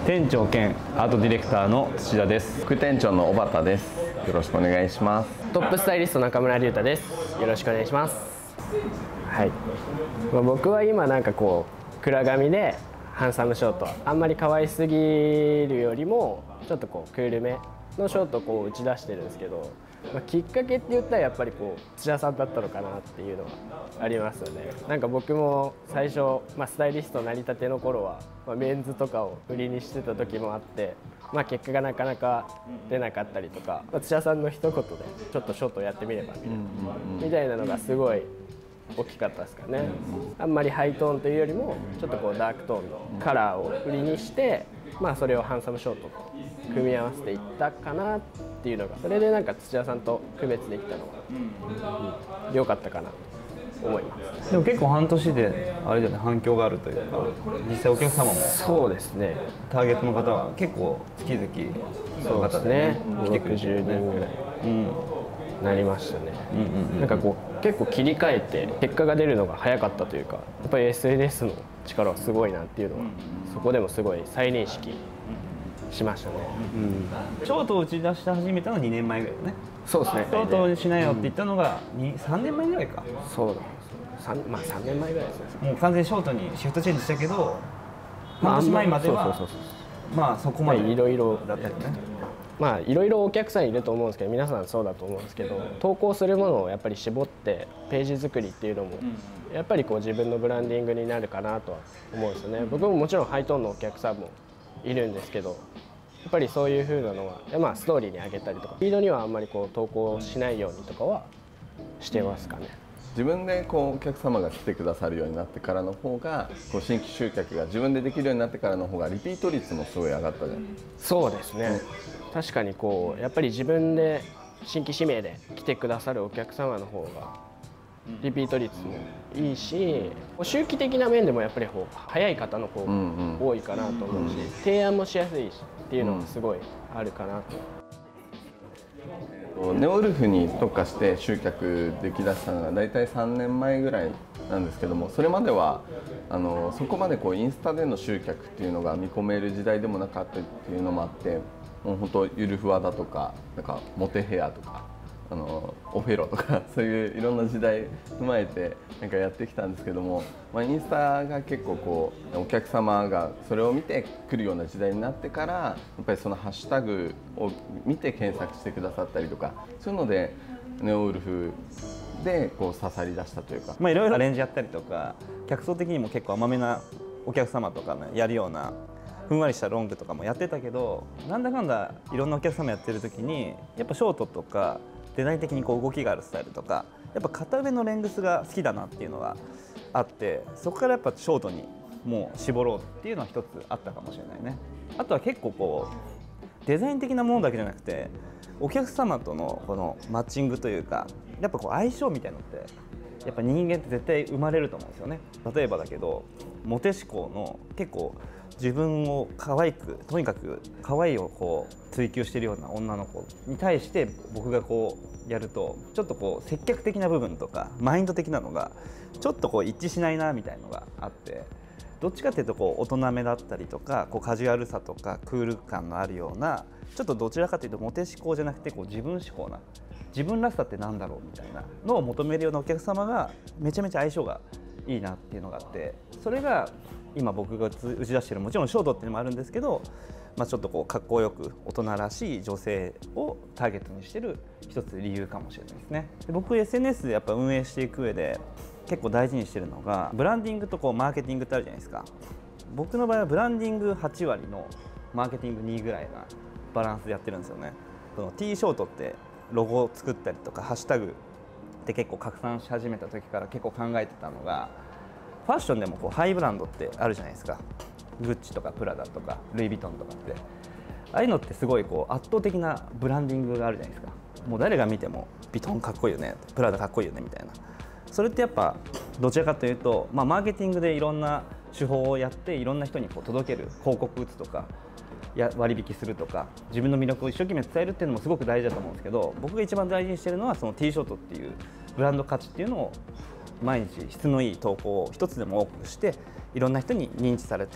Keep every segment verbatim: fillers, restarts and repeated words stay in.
店長兼アートディレクターの土田です。 副店長の小畑です。よろしくお願いします。 トップスタイリスト中村隆太です。よろしくお願いします。はい、まあ、僕は今なんかこう暗髪でハンサムショート、あんまり可愛すぎるよりもちょっとこうクールめのショートをこう打ち出してるんですけど、まあ、きっかけって言ったらやっぱりこう土田さんだったのかなっていうのはありますよね。なんか僕も最初、まあ、スタイリストなりたての頃は、まあ、メンズとかを売りにしてた時もあって、まあ、結果がなかなか出なかったりとか、まあ、土田さんの一言でちょっとショートやってみればみたいなのがすごい大きかったですかね。あんまりハイトーンというよりもちょっとこうダークトーンのカラーを売りにして、まあ、それをハンサムショートと組み合わせていったかなっていうのが、それでなんか土田さんと区別できたのが良、うん、かったかなと思います。 でも結構半年であれだよね、反響があるというか、実際お客様もそうですね、 ターゲットの方は結構月々 そうですね、ろくじゅうにんぐらい、うんなりましたね。なんかこう結構切り替えて結果が出るのが早かったというか、やっぱり エスエヌエス の力はすごいなっていうのは、そこでもすごい再認識しましたね。 うん、ショートを打ち出し始めたのはにねんまえぐらいよね。 そうですね。 ショートをしないよって言ったのがさんねんまえぐらいか。 そうなんですよ。まあさんねんまえぐらいですね。 もう完全にショートにシフトチェンジしたけど、半年前まではまあそこまでいろいろだったよね。 まあいろいろお客さんいると思うんですけど、皆さんそうだと思うんですけど、投稿するものをやっぱり絞ってページ作りっていうのもやっぱりこう自分のブランディングになるかなとは思うんですよね。僕ももちろんハイトーンのお客さんもいるんですけど、やっぱりそういう風なのは、まあ、ストーリーに上げたりとか、フィードにはあんまりこう投稿しないようにとかはしてますかね。 自分でこうお客様が来てくださるようになってからの方が、こう新規集客が自分でできるようになってからの方がリピート率もすごい上がったじゃん。 そうですね、うん、確かにこうやっぱり自分で新規指名で来てくださるお客様の方がリピート率もいいし、周期的な面でもやっぱりこう早い方の方が多いかなと思うし、提案もしやすいしっていうのがすごいあるかなと。 ネオウルフに特化して集客できだしたのが大体さんねんまえぐらいなんですけども、それまではあのそこまでこうインスタでの集客っていうのが見込める時代でもなかったっていうのもあって、もう本当ゆるふわだとか、なんかモテヘアとかあのオフェロとかそういういろんな時代踏まえてなんかやってきたんですけども、まあ、インスタが結構こうお客様がそれを見てくるような時代になってから、やっぱりそのハッシュタグを見て検索してくださったりとか、そういうのでネオウルフでこう刺さり出したというか、 まあいろいろアレンジやったりとか、客層的にも結構甘めなお客様とか、ね、やるようなふんわりしたロングとかもやってたけど、なんだかんだいろんなお客様やってる時にやっぱショートとかデザイン的にこう動きがあるスタイルとか、やっぱ片上のレングスが好きだなっていうのがあって、そこからやっぱショートにもう絞ろうっていうのは一つあったかもしれないね。あとは結構こうデザイン的なものだけじゃなくて、お客様とのこのマッチングというか、やっぱこう相性みたいなのってやっぱ人間って絶対生まれると思うんですよね。例えばだけど、モテ思考の結構自分を可愛く、とにかく可愛いをこう追求しているような女の子に対して僕がこうやると、ちょっとこう接客的な部分とかマインド的なのがちょっとこう一致しないなみたいのがあって、どっちかっていうとこう大人めだったりとか、こうカジュアルさとかクール感のあるような、ちょっとどちらかというとモテ思考じゃなくてこう自分志向な、自分らしさってなんだろうみたいなのを求めるようなお客様がめちゃめちゃ相性がいいなっていうのがあって、それが今僕が打ち出している、もちろんショートっていうのもあるんですけど、まあ、ちょっとこうかっこよく大人らしい女性をターゲットにしている一つ理由かもしれないですね。で、僕 エスエヌエス でやっぱ運営していく上で結構大事にしているのが、ブランディングとこうマーケティングってあるじゃないですか。僕の場合はブランディングはちわりのマーケティングにぐらいなバランスでやってるんですよね。その T ショートってロゴを作ったりとかハッシュタグって結構拡散し始めた時から結構考えてたのが、ファッションでもこうハイブランドってあるじゃないですか。グッチとかプラダとかルイ・ヴィトンとかって、ああいうのってすごいこう圧倒的なブランディングがあるじゃないですか。もう誰が見てもヴィトンかっこいいよね、プラダかっこいいよねみたいな。それってやっぱどちらかというと、まあ、マーケティングでいろんな手法をやっていろんな人にこう届ける、広告打つとかや割引するとか、自分の魅力を一生懸命伝えるっていうのもすごく大事だと思うんですけど、僕が一番大事にしてるのはその T ショートっていうブランド価値っていうのを毎日質のいい投稿を一つでも多くして、いろんな人に認知されて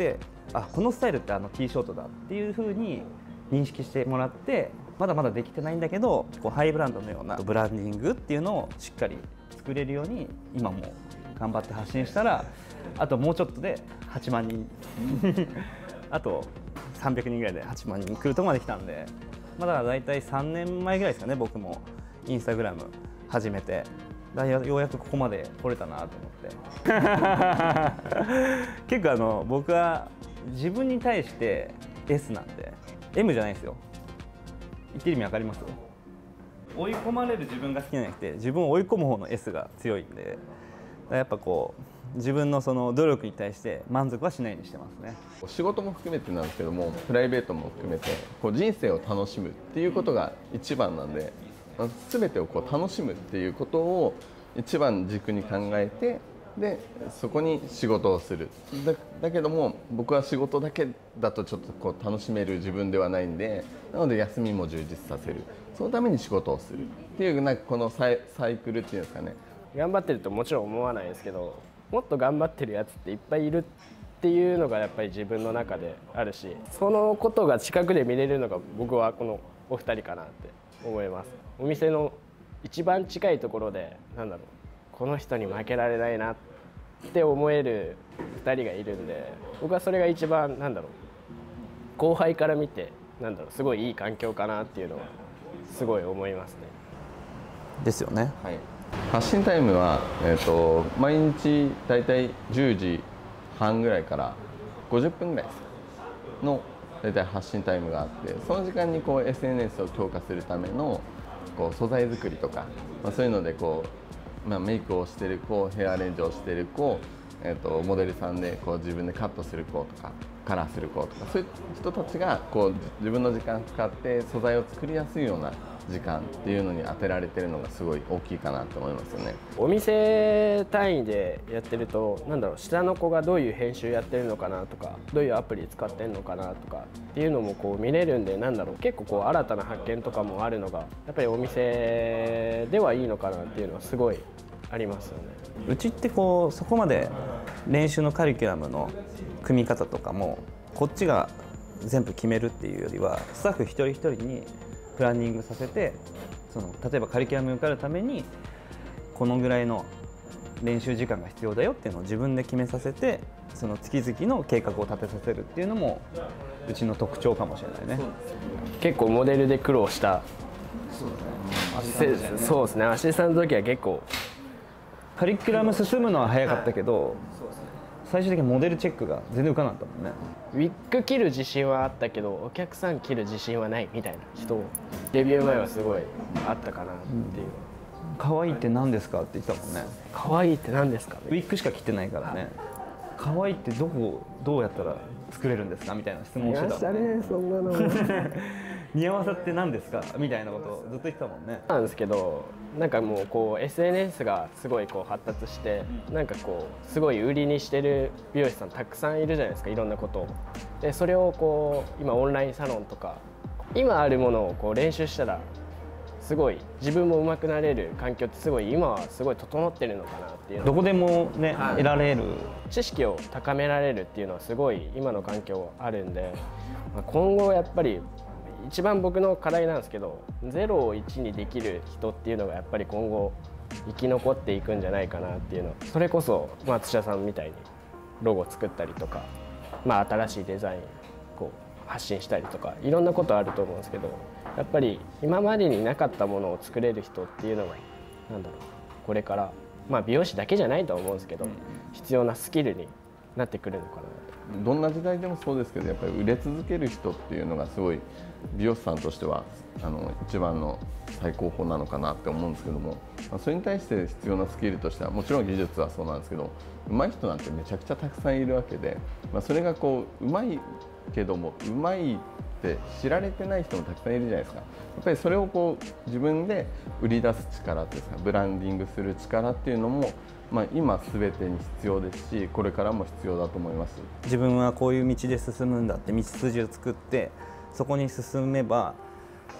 あこのスタイルってあのティーショートだっていう風に認識してもらって、まだまだできてないんだけどこうハイブランドのようなブランディングっていうのをしっかり作れるように今も頑張って発信したら、あともうちょっとではちまんにんあとさんびゃくにんぐらいではちまんにん来るとこまで来たんで、まだだいたいさんねんまえぐらいですかね、僕もインスタグラム始めて、だようやくここまで来れたなと思って結構あの僕は自分に対して エス なんで エム じゃないですよ。言ってる意味分かります？追い込まれる自分が好きじゃなくて、自分を追い込む方の エス が強いんで、やっぱこう自分のその努力に対して満足はしないようにしてますね。 仕事も含めてなんですけども、プライベートも含めてこう人生を楽しむっていうことが一番なんで、全てをこう楽しむっていうことを一番軸に考えて、でそこに仕事をする。 だ, だけども僕は仕事だけだとちょっとこう楽しめる自分ではないんで、なので休みも充実させる、そのために仕事をするっていう、なんかこのサイ、サイクルっていうんですかね。 頑張ってるともちろん思わないですけど、もっと頑張ってるやつっていっぱいいるっていうのがやっぱり自分の中であるし、そのことが近くで見れるのが僕はこのお二人かなって思います。お店の一番近いところで、なんだろう、この人に負けられないなって思えるふたりがいるんで、僕はそれが一番なんだろう、後輩から見てなんだろう、すごいいい環境かなっていうのはすごい思いますね。 ですよね。 はい、発信タイムは、えー、と毎日だいたいじゅうじはんぐらいからごじゅっぷんぐらいですのだいたい発信タイムがあって、その時間にこう エスエヌエス を強化するためのこう素材作りとか、まあ、そういうのでこう、まあ、メイクをしてる子、ヘアアレンジをしてる子、えー、とモデルさんでこう自分でカットする子とかカラーする子とか、そういう人たちがこう自分の時間を使って素材を作りやすいような時間っていうのに当てられてるのがすごい大きいかなと思いますよね。 お店単位でやってると、なんだろう、下の子がどういう編集やってるのかなとか、どういうアプリ使ってるのかなとかっていうのもこう見れるんで、なんだろう、結構こう新たな発見とかもあるのがやっぱりお店ではいいのかなっていうのはすごいありますよね。 うちってこうそこまで練習のカリキュラムの組み方とかもこっちが全部決めるっていうよりは、スタッフ一人一人にプランニングさせて、その例えばカリキュラムに受かるためにこのぐらいの練習時間が必要だよっていうのを自分で決めさせて、その月々の計画を立てさせるっていうのもうちの特徴かもしれないね。 結構モデルで苦労したそうですね。 そうですね、アシスタントの時は結構カリキュラム進むのは早かったけど、最終的にモデルチェックが全然受かなかったもんね。 ウィッグ切る自信はあったけどお客さん切る自信はないみたいな人、デビュー前はすごいあったかなっていう。 可愛いって何ですかって言ってたもんね。 可愛いって何ですか？ ウィッグしか切ってないからね。可愛いってどこどうやったら作れるんですかみたいな質問をしてたもんね。 ね、そんなの似合わさって何ですかみたいなことをずっと言ってたもんね。 なんですけど、なんかもうこう エスエヌエス がすごいこう発達して、なんかこうすごい売りにしてる美容師さんたくさんいるじゃないですか、いろんなことを。でそれをこう今オンラインサロンとか今あるものをこう練習したらすごい自分も上手くなれる環境ってすごい今はすごい整ってるのかなっていうの。 どこでもね、はい、得られる知識を高められるっていうのはすごい今の環境あるんで、今後やっぱり一番僕の課題なんですけど、ゼロをいちにできる人っていうのがやっぱり今後生き残っていくんじゃないかなっていうの。それこそ松下さんみたいにロゴ作ったりとか、まあ、新しいデザインこう発信したりとかいろんなことあると思うんですけど、やっぱり今までになかったものを作れる人っていうのがなんだろう、これから、まあ、美容師だけじゃないとは思うんですけど、必要なスキルになってくるのかなと。 どんな時代でもそうですけど、やっぱり売れ続ける人っていうのがすごい美容師さんとしてはあの一番の最高峰なのかなって思うんですけども、まあ、それに対して必要なスキルとしてはもちろん技術はそうなんですけど、上手い人なんてめちゃくちゃたくさんいるわけで、まあ、それがこう上手いけども上手いって知られてない人もたくさんいるじゃないですか。やっぱりそれをこう自分で売り出す力っていうんですか、ブランディングする力っていうのもまあ、今すべてに必要ですし、これからも必要だと思います。 自分はこういう道で進むんだって道筋を作って、そこに進めば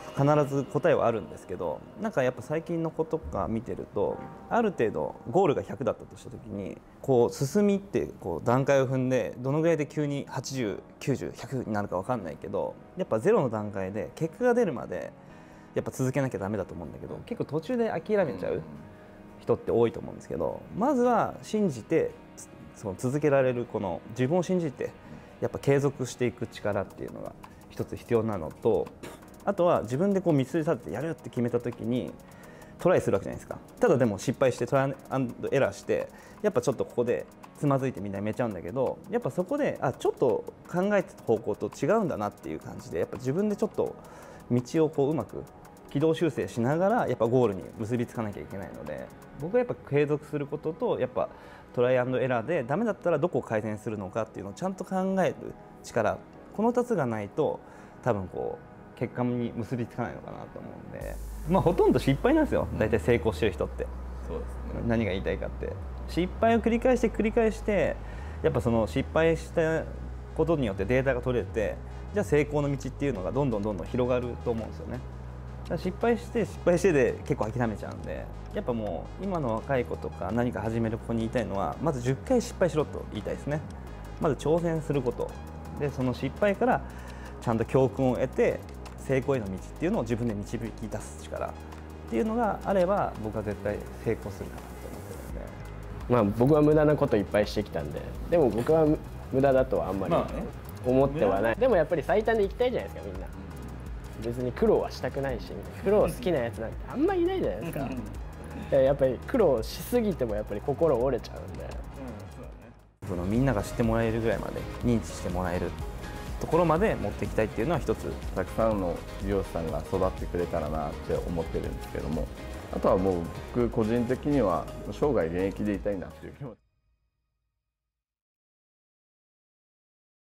必ず答えはあるんですけど、なんかやっぱ最近の子とか見てるとある程度ゴールがひゃくだったとした時にこう進みってこう段階を踏んでどのぐらいで急にはちじゅう、きゅうじゅう、ひゃくになるか分かんないけど、やっぱゼロの段階で結果が出るまでやっぱ続けなきゃダメだと思うんだけど、結構途中で諦めちゃう人って多いと思うんですけど、まずは信じてその続けられるこの自分を信じてやっぱ継続していく力っていうのが一つ必要なのと、あとは自分でこう見つめ立ててやるって決めた時にトライするわけじゃないですか。ただでも失敗してトライアンドエラーしてやっぱちょっとここでつまずいてみんなやめちゃうんだけど、やっぱそこであちょっと考えてた方向と違うんだなっていう感じでやっぱ自分でちょっと道をこううまく軌道修正しながらやっぱゴールに結びつかなきゃいけないので、僕はやっぱ継続することとやっぱトライアンドエラーでダメだったらどこを改善するのかっていうのをちゃんと考える力、このふたつがないと多分こう結果に結びつかないのかなと思うんで、まあほとんど失敗なんですよ、大体成功してる人って。 そうですね。 何が言いたいかって失敗を繰り返して繰り返してやっぱその失敗したことによってデータが取れて、じゃあ成功の道っていうのがどんどんどんどん広がると思うんですよね。だから失敗して失敗してで結構諦めちゃうんで、やっぱもう今の若い子とか何か始める子に言いたいのはまずじゅっかい失敗しろと言いたいですね。まず挑戦することで、その失敗からちゃんと教訓を得て成功への道っていうのを自分で導き出す力っていうのがあれば僕は絶対成功するかなと思ってるので、 まあ僕は無駄なこといっぱいしてきたんで、でも僕は無駄だとはあんまり思ってはない。でもやっぱり最短で行きたいじゃないですかみんな。別に苦労はしたくないし、苦労好きなやつなんてあんまりいないじゃないですか。やっぱり苦労しすぎてもやっぱり心折れちゃうんで、 そのみんなが知ってもらえるぐらいまで認知してもらえるところまで持っていきたいっていうのは一つ。 たくさんの美容師さんが育ってくれたらなって思ってるんですけども、あとはもう僕個人的には生涯現役でいたいなっていう気持ち。